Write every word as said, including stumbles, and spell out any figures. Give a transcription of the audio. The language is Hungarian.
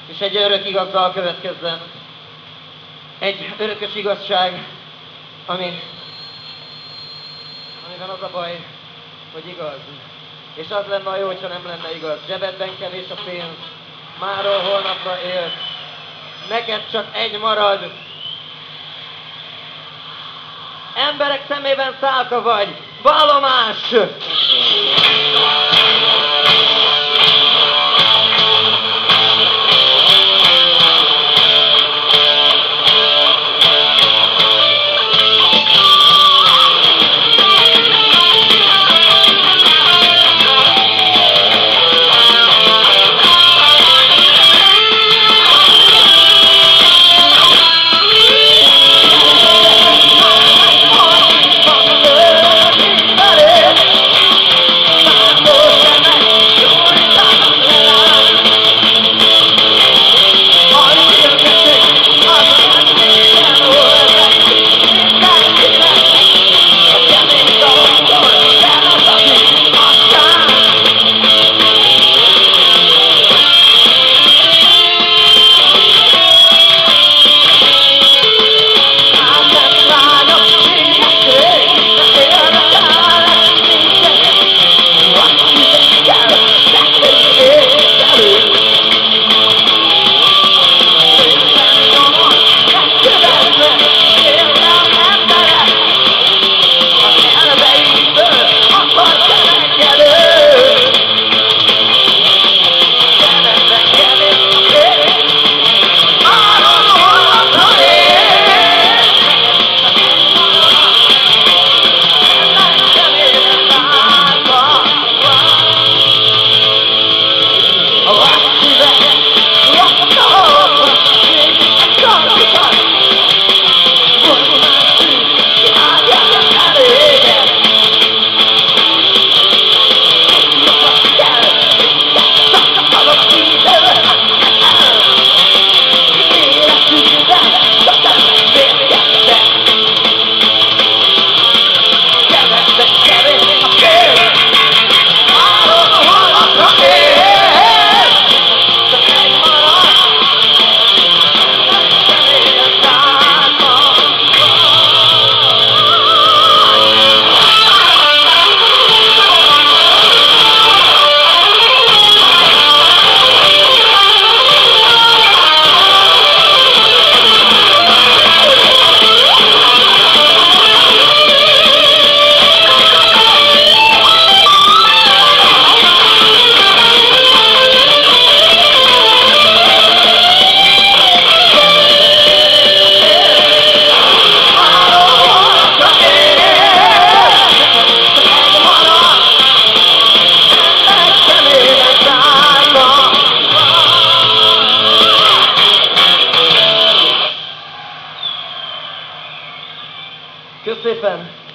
és egy örök igazzal következzen. Egy örökös igazság, ami, amiben az a baj, hogy igaz. És az lenne a jó, hogyha nem lenne igaz. Zsebedben kevés a pénz, máról holnapra élsz. Neked csak egy marad. Emberek szemében szálka vagy. Vallomás! Köszönöm szépen!